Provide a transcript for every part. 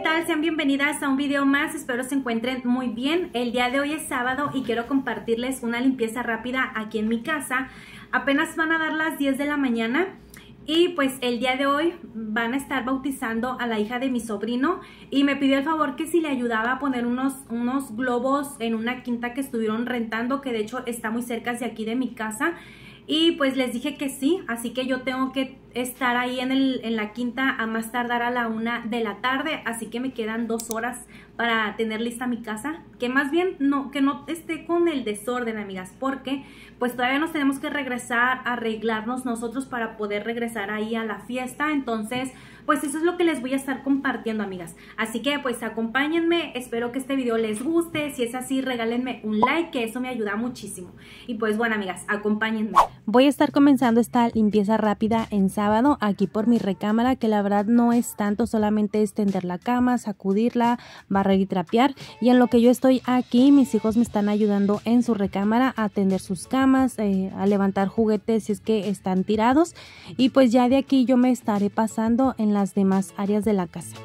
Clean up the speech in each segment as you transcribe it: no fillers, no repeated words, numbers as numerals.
tal? Sean bienvenidas a un video más, espero se encuentren muy bien. El día de hoy es sábado y quiero compartirles una limpieza rápida aquí en mi casa. Apenas van a dar las 10 de la mañana y pues el día de hoy van a estar bautizando a la hija de mi sobrino y me pidió el favor que si le ayudaba a poner unos globos en una quinta que estuvieron rentando, que de hecho está muy cerca de aquí de mi casa. Y pues les dije que sí, así que yo tengo que estar ahí en la quinta a más tardar a la 1 de la tarde, así que me quedan 2 horas para tener lista mi casa, que más bien que no esté con el desorden, amigas, porque pues todavía nos tenemos que regresar a arreglarnos nosotros para poder regresar ahí a la fiesta. Entonces pues eso es lo que les voy a estar compartiendo, amigas, así que pues acompáñenme, espero que este video les guste. Si es así, regálenme un like, que eso me ayuda muchísimo. Y pues bueno, amigas, acompáñenme. Voy a estar comenzando esta limpieza rápida en sábado aquí por mi recámara, que la verdad no es tanto, solamente es tender la cama, sacudirla, barrer y trapear. Y en lo que yo estoy aquí, mis hijos me están ayudando en su recámara a tender sus camas, a levantar juguetes si es que están tirados. Y pues ya de aquí yo me estaré pasando en las demás áreas de la casa.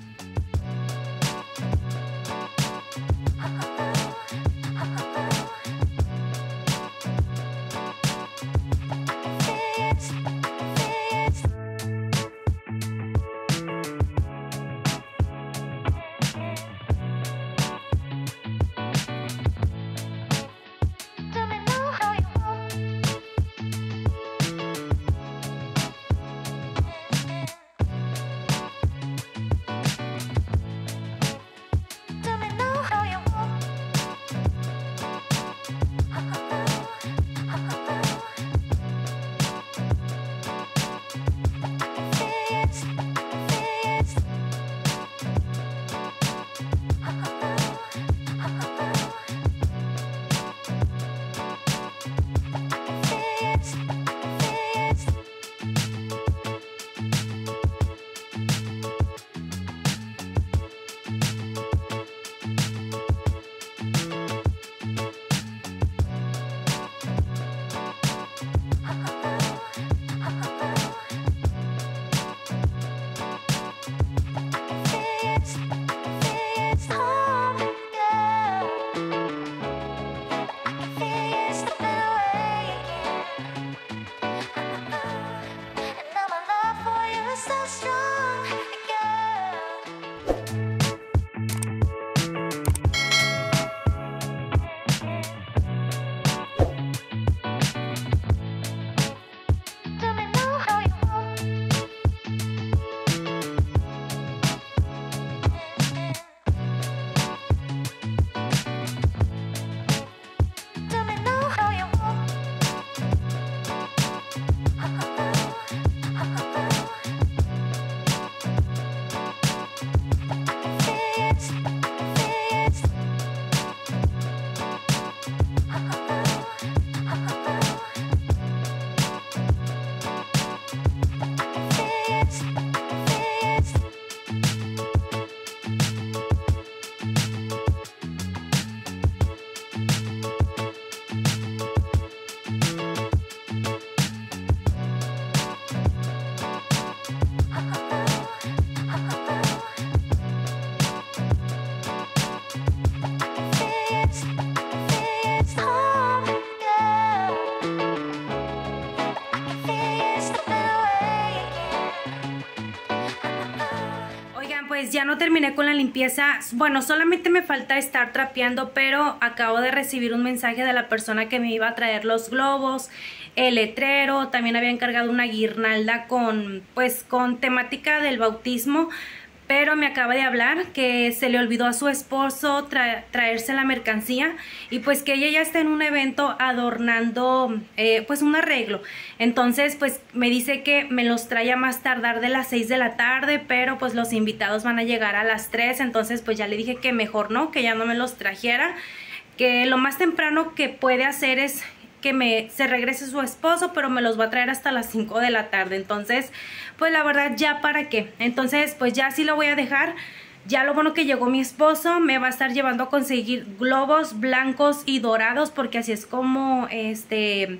Pues ya no terminé con la limpieza, bueno, solamente me falta estar trapeando, pero acabo de recibir un mensaje de la persona que me iba a traer los globos, el letrero. También había encargado una guirnalda con temática del bautismo, pero me acaba de hablar que se le olvidó a su esposo traerse la mercancía y pues que ella ya está en un evento adornando pues un arreglo. Entonces pues me dice que me los trae a más tardar de las 6 de la tarde, pero pues los invitados van a llegar a las 3, entonces pues ya le dije que mejor no, que ya no me los trajera, que lo más temprano que puede hacer es que se regrese su esposo, pero me los va a traer hasta las 5 de la tarde. Entonces, pues la verdad, ya para qué. Entonces, pues ya sí lo voy a dejar. Ya lo bueno que llegó mi esposo, me va a estar llevando a conseguir globos blancos y dorados, porque así es como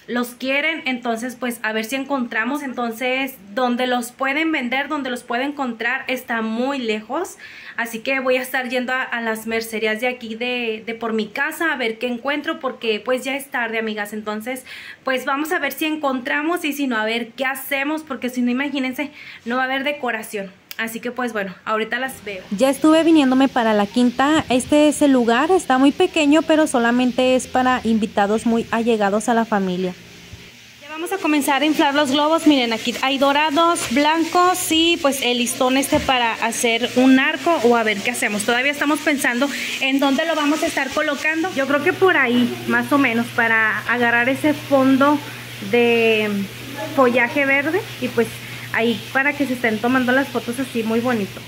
los quieren. Entonces pues a ver si encontramos. Entonces donde los pueden vender, donde los pueden encontrar está muy lejos, así que voy a estar yendo a las mercerías de aquí de por mi casa a ver qué encuentro, porque pues ya es tarde, amigas. Entonces pues vamos a ver si encontramos, y si no, a ver qué hacemos, porque si no, imagínense, no va a haber decoración. Así que pues bueno, ahorita las veo. Ya estuve viniéndome para la quinta. Este es el lugar, está muy pequeño, pero solamente es para invitados muy allegados a la familia. Ya vamos a comenzar a inflar los globos. Miren, aquí hay dorados, blancos y pues el listón para hacer un arco, o a ver qué hacemos. Todavía estamos pensando en dónde lo vamos a estar colocando. Yo creo que por ahí, más o menos, para agarrar ese fondo de follaje verde, y pues ahí para que se estén tomando las fotos así muy bonito.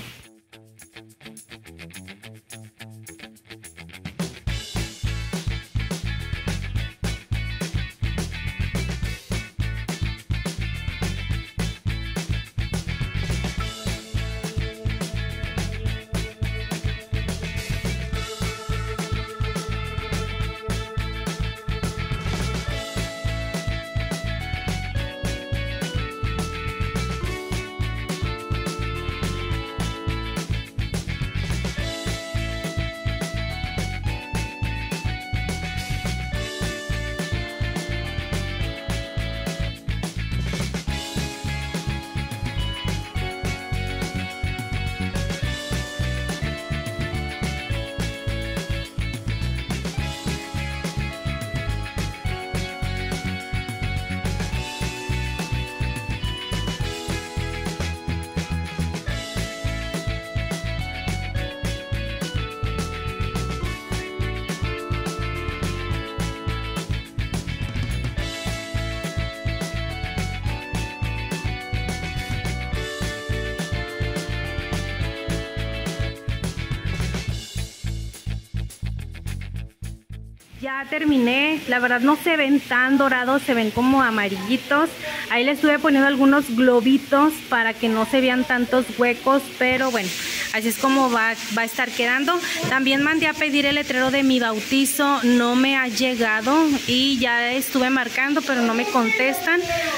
Ya terminé, la verdad no se ven tan dorados, se ven como amarillitos. Ahí le estuve poniendo algunos globitos para que no se vean tantos huecos, pero bueno, así es como va a estar quedando. También mandé a pedir el letrero de mi bautizo, no me ha llegado y ya estuve marcando, pero no me contestan.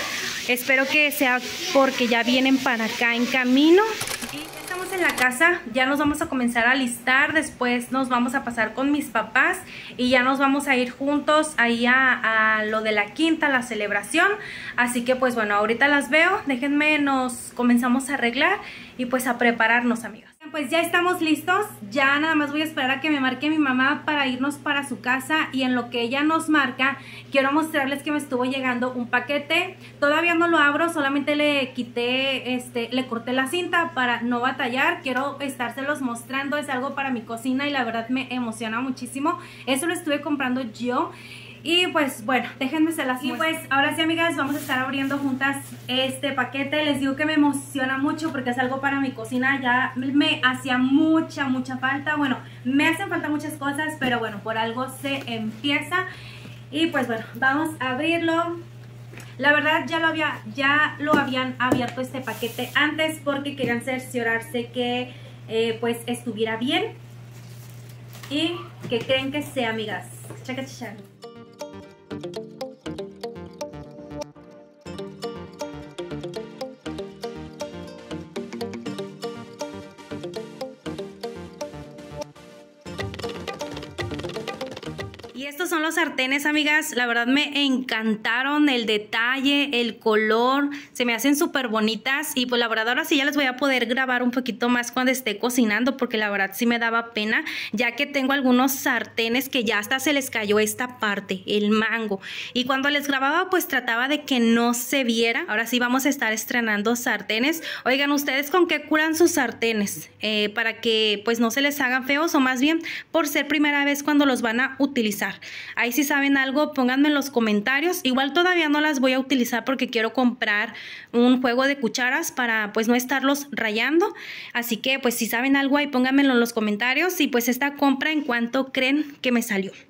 Espero que sea porque ya vienen para acá en camino. Estamos en la casa, ya nos vamos a comenzar a alistar, después nos vamos a pasar con mis papás y ya nos vamos a ir juntos ahí a lo de la quinta, la celebración. Así que pues bueno, ahorita las veo, déjenme, nos comenzamos a arreglar y pues a prepararnos, amigas. Pues ya estamos listos, ya nada más voy a esperar a que me marque mi mamá para irnos para su casa, y en lo que ella nos marca quiero mostrarles que me estuvo llegando un paquete. Todavía no lo abro, solamente le quité, le corté la cinta para no batallar. Quiero estárselos mostrando, es algo para mi cocina y la verdad me emociona muchísimo. Eso lo estuve comprando yo. Y pues bueno, déjenme se las muestro. Y pues ahora sí, amigas, vamos a estar abriendo juntas este paquete. Les digo que me emociona mucho porque es algo para mi cocina. Ya me hacía mucha falta. Bueno, me hacen falta muchas cosas, pero bueno, por algo se empieza. Y pues bueno, vamos a abrirlo. La verdad ya lo habían abierto este paquete antes porque querían cerciorarse que pues estuviera bien. ¿Y qué creen que sea, amigas? Chaca. Y estos son los sartenes, amigas. La verdad me encantaron el detalle, el color. Se me hacen súper bonitas. Y pues la verdad ahora sí ya les voy a poder grabar un poquito más cuando esté cocinando, porque la verdad sí me daba pena, ya que tengo algunos sartenes que ya hasta se les cayó esta parte, el mango. Y cuando les grababa pues trataba de que no se viera. Ahora sí vamos a estar estrenando sartenes. Oigan, ¿ustedes con qué curan sus sartenes? Para que pues no se les hagan feos, o más bien por ser primera vez cuando los van a utilizar. Ahí si saben algo, pónganme en los comentarios. Igual todavía no las voy a utilizar porque quiero comprar un juego de cucharas para pues no estarlos rayando. Así que pues si saben algo ahí pónganmelo en los comentarios. Y pues esta compra, ¿en cuánto creen que me salió?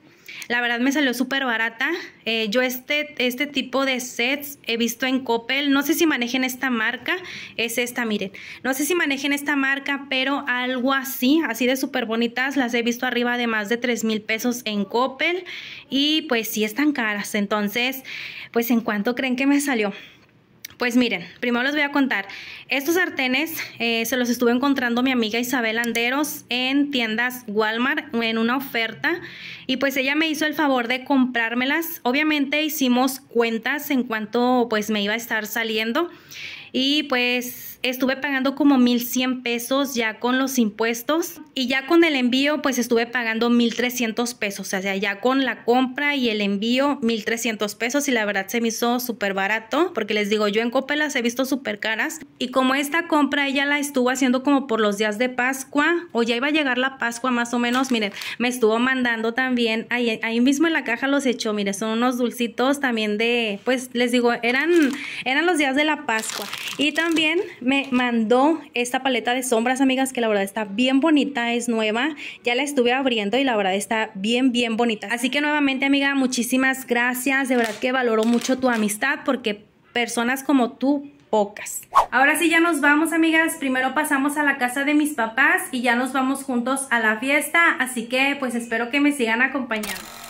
La verdad me salió súper barata. Yo este tipo de sets he visto en Coppel. No sé si manejen esta marca. Es esta, miren. No sé si manejen esta marca, pero algo así de súper bonitas. Las he visto arriba de más de 3,000 pesos en Coppel. Y pues sí están caras. Entonces, pues ¿en cuánto creen que me salió? Pues miren, primero les voy a contar. Estos sartenes se los estuve encontrando mi amiga Isabel Anderos en tiendas Walmart en una oferta. Y pues ella me hizo el favor de comprármelas. Obviamente hicimos cuentas en cuanto pues me iba a estar saliendo. Y pues estuve pagando como 1,100 pesos ya con los impuestos. Y ya con el envío pues estuve pagando 1,300 pesos. O sea, ya con la compra y el envío 1,300 pesos. Y la verdad se me hizo súper barato. Porque les digo, yo en Coppel las he visto súper caras. Y como esta compra ella la estuvo haciendo como por los días de Pascua. O ya iba a llegar la Pascua más o menos. Miren, me estuvo mandando también. Ahí mismo en la caja los echó. Miren, son unos dulcitos también de... Pues les digo, eran los días de la Pascua. Y también me mandó esta paleta de sombras, amigas, que la verdad está bien bonita, es nueva. Ya la estuve abriendo y la verdad está bien bonita. Así que nuevamente, amiga, muchísimas gracias. De verdad que valoro mucho tu amistad porque personas como tú, pocas. Ahora sí ya nos vamos, amigas. Primero pasamos a la casa de mis papás y ya nos vamos juntos a la fiesta. Así que pues espero que me sigan acompañando.